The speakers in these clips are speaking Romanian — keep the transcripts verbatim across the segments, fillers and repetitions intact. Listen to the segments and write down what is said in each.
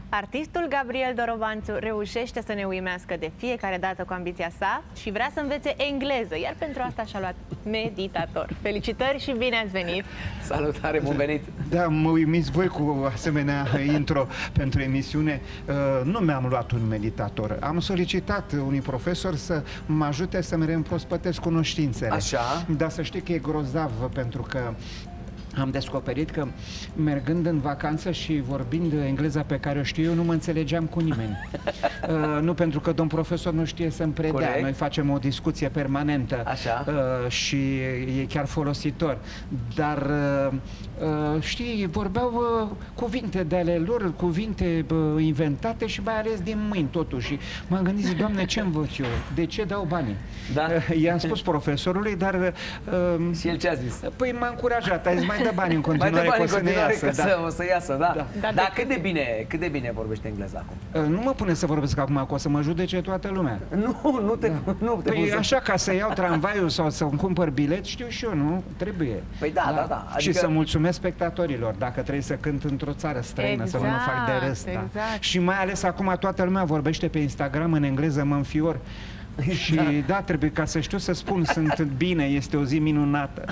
Artistul Gabriel Dorobanțu reușește să ne uimească de fiecare dată cu ambiția sa și vrea să învețe engleză, iar pentru asta și-a luat meditator. Felicitări și bine ați venit! Salutare, bun venit! Da, mă uimiți voi cu asemenea intro pentru emisiune. Nu mi-am luat un meditator. Am solicitat unui profesor să mă ajute să-mi reîmprospătesc cunoștințele. Așa? Dar să știi că e grozav, pentru că am descoperit că, mergând în vacanță și vorbind engleza pe care o știu eu, nu mă înțelegeam cu nimeni. uh, nu pentru că domn profesor nu știe să-mi predea. Corect. Noi facem o discuție permanentă. Așa. Uh, și e chiar folositor. Dar, uh, uh, știi, vorbeau uh, cuvinte de ale lor, cuvinte uh, inventate și mai ales din mâini, totuși. Și m-am gândit, zi, Doamne, ce învăț eu? De ce dau banii? Da. Uh, I-am spus profesorului, dar... Uh, și el ce a zis? Păi m-a încurajat, a zis, mai dă bani în continuare, mai dă bani că o să ne iasă. Că da. să, o să iasă, da. Da. Dar da, cât de bine, cât de bine vorbește engleza acum? Nu mă pune să vorbesc acum, că o să mă judece toată lumea. Nu, nu te, da. nu te Păi să... așa, ca să iau tramvaiul sau să-mi cumpăr bilet, știu și eu, nu? Trebuie. Păi da, da, da. da. Adică... Și să mulțumesc spectatorilor, dacă trebuie să cânt într-o țară străină, exact, să nu mă fac de râs. Exact. Da. Și mai ales acum toată lumea vorbește pe Instagram în engleză, mă înfior. Și da. da, trebuie ca să știu să spun, sunt bine, este o zi minunată.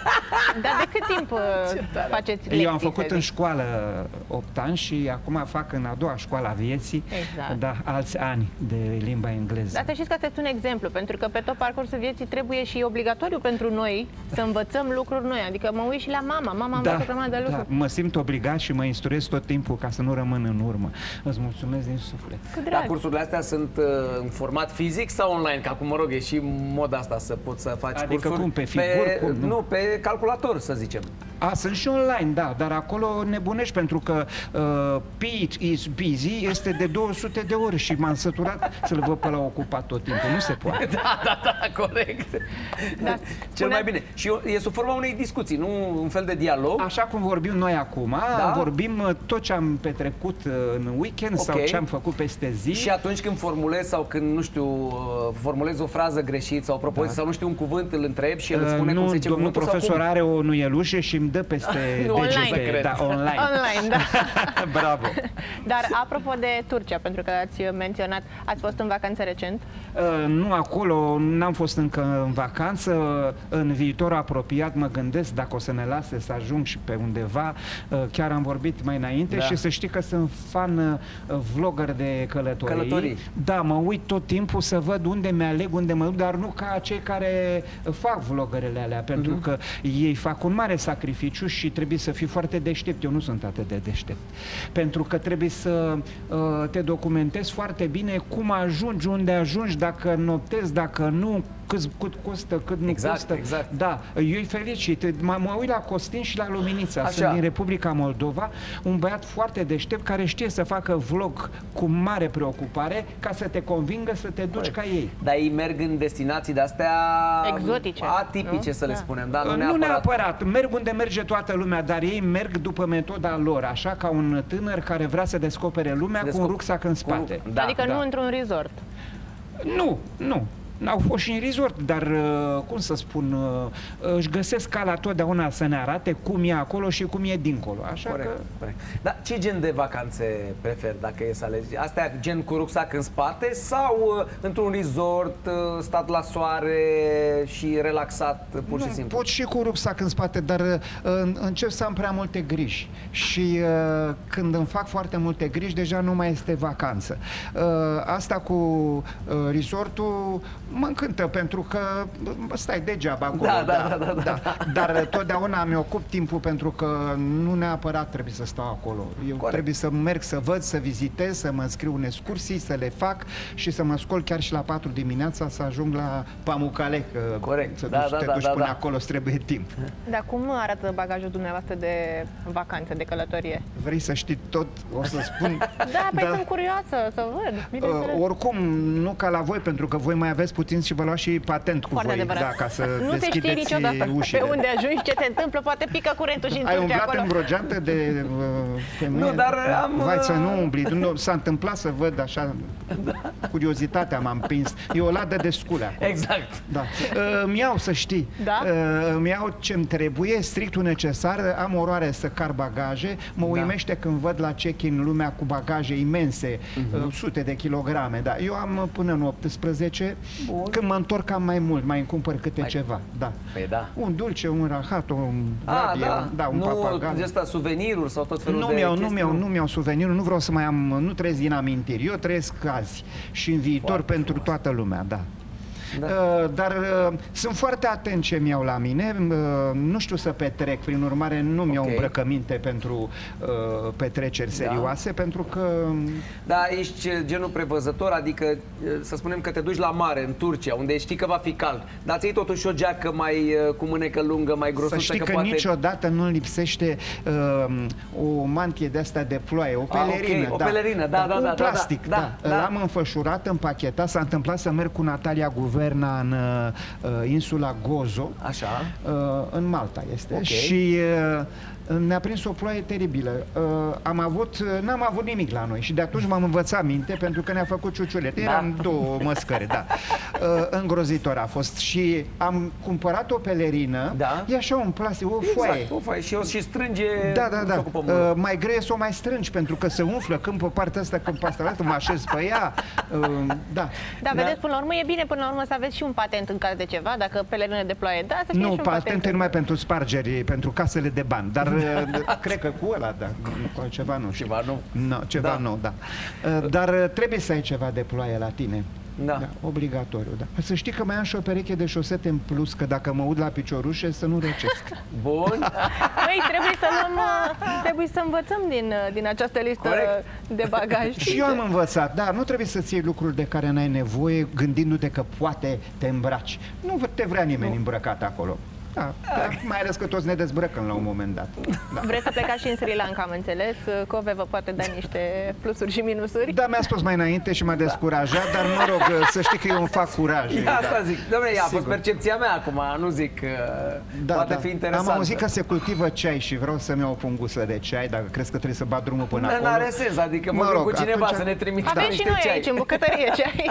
Dar de cât timp faceți lecții? Eu am făcut în școală opt ani și acum fac în a doua școală a vieții, exact. Da, alți ani de limba engleză. Dar să știți că sunteți un exemplu, pentru că pe tot parcursul vieții trebuie și obligatoriu pentru noi să învățăm lucruri noi. Adică mă uit și la mama, mama învață da, grămadă de lucruri. Da, mă simt obligat și mă instruiesc tot timpul ca să nu rămân în urmă. Îți mulțumesc din suflet. Dar cursurile astea sunt uh, în format fizic sau online? Că acum, mă rog, e și moda asta să poți să faci adică cursuri cum, pe figuri? Pe, cum, nu? nu, pe calculator, să zicem. A, sunt și online, da, dar acolo nebunești, pentru că uh, Pete is busy este de două sute de ori și m-am săturat să-l văd pe la ocupat tot timpul. Nu se poate. Da, da, da, corect. Da, cel mai bine. Și e sub forma unei discuții, nu un fel de dialog. Așa cum vorbim noi acum, da? Vorbim tot ce am petrecut în weekend, okay, sau ce am făcut peste zi. Și atunci când formulez sau când, nu știu, formulez o frază greșit sau o propoziție, da, sau nu știu un cuvânt, îl întreb și el îți spune uh, cum se zice domnul cuvântul. Profesor cum... are o nuielușă și îmi dă peste online. Da, online. Online, da. Bravo. Dar apropo de Turcia, pentru că ați menționat, ați fost în vacanță recent? Uh, nu acolo, n-am fost încă în vacanță. În viitor apropiat mă gândesc dacă o să ne lase să ajung și pe undeva. Uh, chiar am vorbit mai înainte, da, și să știi că sunt fan uh, vlogger de călătorii. Călătorii. Da, mă uit tot timpul să văd unde mi-aleg, unde mă duc, dar nu ca cei care fac vloggerele alea, pentru uh-huh. că ei fac un mare sacrificiu și trebuie să fii foarte deștept. Eu nu sunt atât de deștept. Pentru că trebuie să uh, te documentezi foarte bine cum ajungi, unde ajungi, dacă notezi, dacă nu, cât, cât costă, cât nu exact, costă. Exact. Da, eu îi felicit. Mă, mă uit la Costin și la Luminița. Așa. Sunt din Republica Moldova, un băiat foarte deștept care știe să facă vlog cu mare preocupare ca să te convingă să te duci, Păi. ca ei. Dar ei merg în destinații de-astea exotice, atipice, nu? Să le da. spunem. Da, nu, nu neapărat. neapărat. Merg unde merge toată lumea, dar ei merg după metoda lor, așa ca un tânăr care vrea să descopere lumea Descop cu un rucsac în spate. Cu... Da, adică da. nu într-un resort. Nu, nu. N-au fost și în resort, dar, cum să spun, își găsesc calea totdeauna să ne arate cum e acolo și cum e dincolo. Așa corect, că... corect. Dar ce gen de vacanțe preferi, dacă e să alegi? Astea gen cu rucsac în spate sau uh, într-un resort, uh, stat la soare și relaxat, pur și nu, simplu? Pot și cu rucsac în spate, dar uh, încep să am prea multe griji. Și uh, când îmi fac foarte multe griji, deja nu mai este vacanță. Uh, asta cu uh, resortul mă încântă, pentru că stai degeaba acolo. Da, da, da, da, da, da. Dar totdeauna mi-ocup timpul, pentru că nu neapărat trebuie să stau acolo. Eu Corect. trebuie să merg, să văd, să vizitez, să mă înscriu în excursii, să le fac și să mă scol chiar și la patru dimineața să ajung la Pamukkale. Corect. Să da, duci, da, te da, duci da, până da. acolo, îți trebuie timp. Dar cum arată bagajul dumneavoastră de vacanță, de călătorie? Vrei să știi tot? O să spun. Da, păi da. Sunt curioasă să văd. Uh, oricum, nu ca la voi, pentru că voi mai aveți puțin și vă luați și patent cu Foarte voi, adevărat. da, ca să nu te știi niciodată ușile. pe unde ajungi, ce se întâmplă, poate pică curentul și în Ai Turcia umblat acolo. în vreo geantă de uh, femeie? Nu, dar am... Vai să nu umbli. Nu, s-a întâmplat să văd așa, da. Curiozitatea m-a împins. E o ladă de scule acolo. Exact. Da. Uh, îmi iau, să știi, Da? uh, îmi iau ce-mi trebuie, strictul necesar, am oroare să car bagaje, mă Da. uimește când văd la check-in lumea cu bagaje imense, uh-huh. uh, sute de kilograme, da. Eu am până în optsprezece, Bun. când mă întorc am mai mult, mai îmi cumpăr câte Mai... ceva, da. Păi da. Un dulce, un rahat, un A, rabie, da. da, un nu, papagal. de asta suveniruri sau tot felul Nu de mi-au, nu chestii, mi-au, nu mi-au suvenirul, nu vreau să mai am, nu trăiesc din amintiri, eu trăiesc azi și în viitor Foarte pentru frumos. toată lumea, da. Da. Uh, dar uh, sunt foarte atent ce mi-au la mine, uh, nu știu să petrec, prin urmare nu mi-au Ok. îmbrăcăminte pentru uh, petreceri serioase, pentru că... Da, ești genul prevăzător, adică să spunem că te duci la mare, în Turcia, unde știi că va fi cald, dar ți-ai totuși o geacă mai cu mânecă lungă, mai grosuță, Să știi că, că poate... niciodată nu lipsește uh, o mantie de asta de ploaie, o Ah, pelerină. ok, o pelerină, da, da, un da, da, plastic, da, da. da, da. L-am înfășurat, împachetat, s-a întâmplat să merg cu Natalia Guverna în uh, insula Gozo, Așa. uh, în Malta este, Ok. și uh, ne-a prins o ploaie teribilă. Uh, am avut, n-am avut nimic la noi și de atunci m-am învățat minte pentru că ne-a făcut ciuciulete. Da. Eram două măscări, da. Uh, îngrozitor a fost și am cumpărat o pelerină, Da. e așa un plastic, o foaie. Exact, o foaie și, o, și strânge... Da, da, da. se ocupă Uh, mult. mai greu e să o mai strângi pentru că se umflă când pe partea asta, când pe asta altă, mă așez pe ea. Uh, da. Da, vedeți, până la urmă e bine până la urmă să aveți și un patent în caz de ceva, dacă pelerină de ploaie, da, să fie Nu, și un patent. patentul numai pentru spargeri, pentru casele de bani, dar uh, cred că cu ăla, da, cu ceva nu știu. Ceva nu. No, ceva Da. nu, da. Uh, Dar uh, trebuie să ai ceva de ploaie la tine. Da. Da, obligatoriu, da. Să știi că mai am și o pereche de șosete în plus, că dacă mă ud la piciorușe să nu răcesc. Bun. Păi, trebuie să luăm, uh, trebuie să învățăm din, uh, din această listă Corect. de bagaj. Și eu am învățat, da, nu trebuie să-ți iei lucruri de care n-ai nevoie, gândindu-te că poate te îmbraci. Nu te vrea nimeni nu. îmbrăcat acolo. Da, da, mai ales că toți ne dezbrăcăm la un moment dat. Da. Vreți să plecați și în Sri Lanka, am înțeles. Cove vă poate da niște plusuri și minusuri. Da, mi-a spus mai înainte și m-a descurajat, dar mă rog, să știi că eu îmi fac curaj. Ia asta da. zic. Dom'le, a fost Sigur. percepția mea acum, nu zic că Da, poate da. fi interesant. Am auzit că se cultivă ceai și vreau să-mi iau o pungusă de ceai, dacă crezi că trebuie să bat drumul până acolo. N-are sens, adică Mă mă rog, rog, cu cineva atunci- să ne trimită Avem niște și noi ceai. aici, în bucătărie, ceai.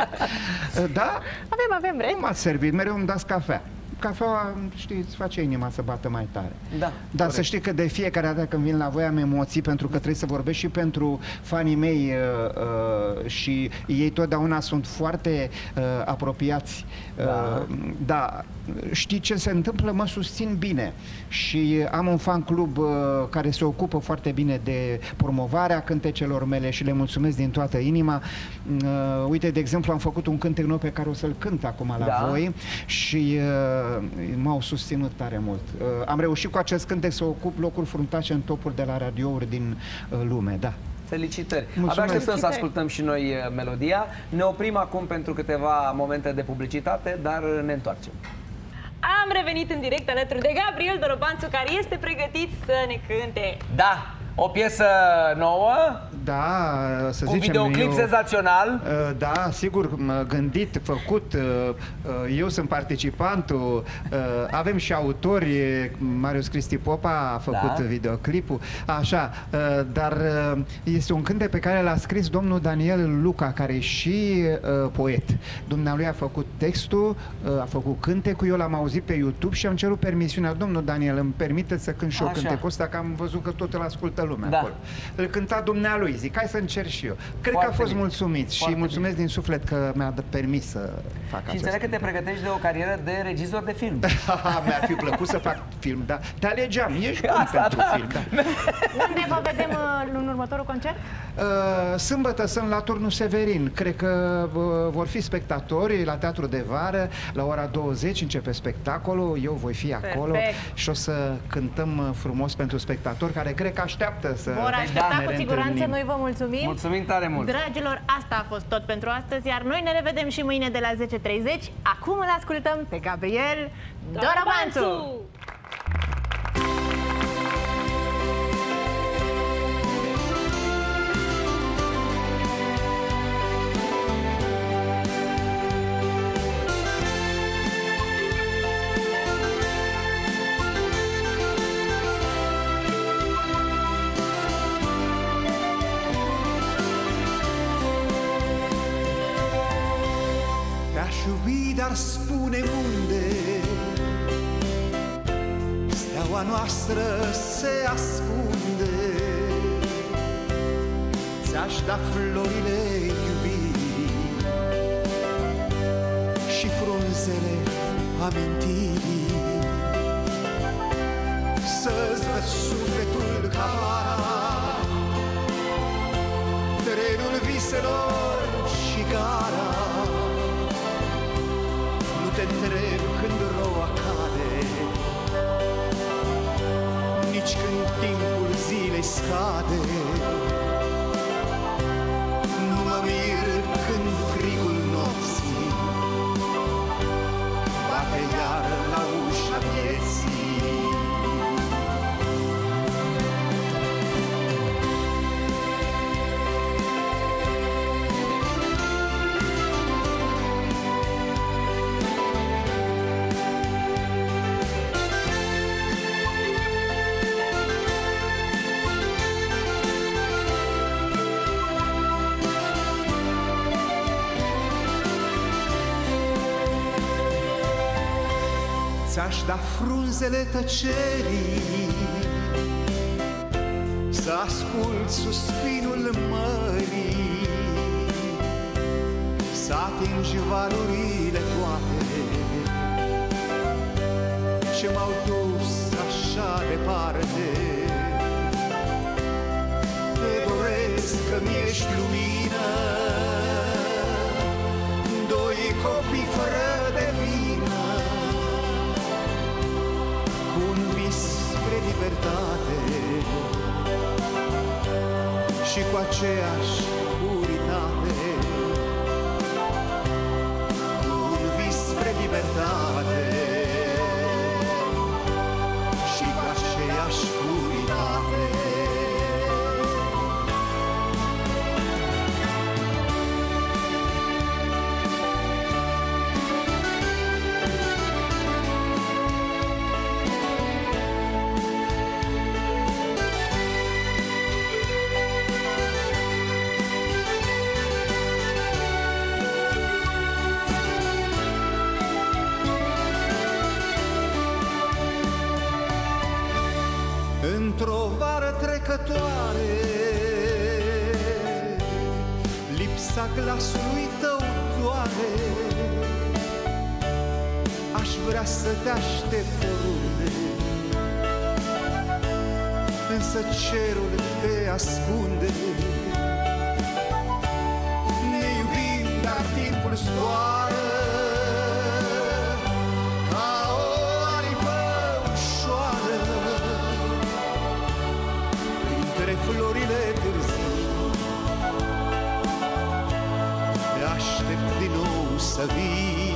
Da? Avem, avem, vreți? Nu m-ați servit, mereu îmi dați cafea. Cafeaua, știți, face inima să bată mai tare. Da, Dar corect. să știi că de fiecare dată când vin la voi am emoții, pentru că trebuie să vorbesc și pentru fanii mei uh, uh, și ei totdeauna sunt foarte uh, apropiați. Uh, Da. da, știi ce se întâmplă? Mă susțin bine și am un fan club uh, care se ocupă foarte bine de promovarea cântecelor mele și le mulțumesc din toată inima. Uh, uite, de exemplu, am făcut un cântec nou pe care o să-l cânt acum la Da. voi și uh, m-au susținut tare mult. Uh, am reușit cu acest cântec să ocup locuri fruntașe în topuri de la radiouri din uh, lume, da. Felicitări. Mulțumesc. Abia așteptăm să Felicitări. ascultăm și noi uh, melodia. Ne oprim acum pentru câteva momente de publicitate, dar uh, ne întoarcem. Am revenit în direct alături de Gabriel Dorobanțu, care este pregătit să ne cânte. Da, o piesă nouă, Da, să cu zicem, videoclip eu- senzațional. Uh, Da, sigur, m- gândit, făcut, uh, uh, eu sunt participantul, uh, avem și autori, Marius Cristi Popa a făcut Da. videoclipul, așa, uh, dar uh, este un cântec pe care l-a scris domnul Daniel Luca, care e și uh, poet. Dumnealui a făcut textul, uh, a făcut cântecul, eu l-am auzit pe YouTube și am cerut permisiunea. Domnul Daniel, îmi permite să cânt și eu Așa. cântecul ăsta, că am văzut că tot îl ascultă lumea Da. acolo. Îl cânta dumnealui, zic, hai să încerc și eu. Cred Foarte că a fost bine. mulțumit și Foarte mulțumesc din suflet că mi-a dat permis să fac Și acest înțeleg că te pregătești de o carieră de regizor de film. Mi-ar fi plăcut să fac film, da. Te alegeam, ești bun Asta, pentru da. film, da. Unde vă vedem uh, în următorul concert? Uh, Sâmbătă sunt la Turnul Severin. Cred că uh, vor fi spectatori la Teatru de Vară. La ora douăzeci începe spectacolul. Eu voi fi acolo. Perfect. Și o să cântăm uh, frumos pentru spectatori care cred că așteaptă să Vor aștepta ne cu siguranță, reîntâlnim. noi vă mulțumim. Mulțumim tare mult! Dragilor, asta a fost tot pentru astăzi, iar noi ne revedem și mâine de la zece treizeci. Acum îl ascultăm pe Gabriel Dorobanțu! iubi, dar spune-mi unde steaua noastră se ascunde. Ți-aș da florile iubirii și frunzele amintirii, să-ți văd sufletul ca vara, trenul viselor și gara. Nu te întreb când roa cade, nici când timpul zilei scade. Nu mă mir când frigul nopții bate iar la ușa vieții. Ți-aș da frunzele tăcerii, să ascult suspinul mării, să atingi valurile toate ce m-au dus așa departe. Te doresc că-mi ești lumină, doi copii fără de vină, un vis spre libertate și cu aceeași puritate. Cu un vis spre libertate și cu aceeași puritate. Într-o vară trecătoare, lipsa glasului tău doare. Aș vrea să te aștept oriunde, însă cerul te ascunde. Ne iubim, dar timpul zboară ca o aripă ușoară printre florile târzii. Te aștept din nou să vii.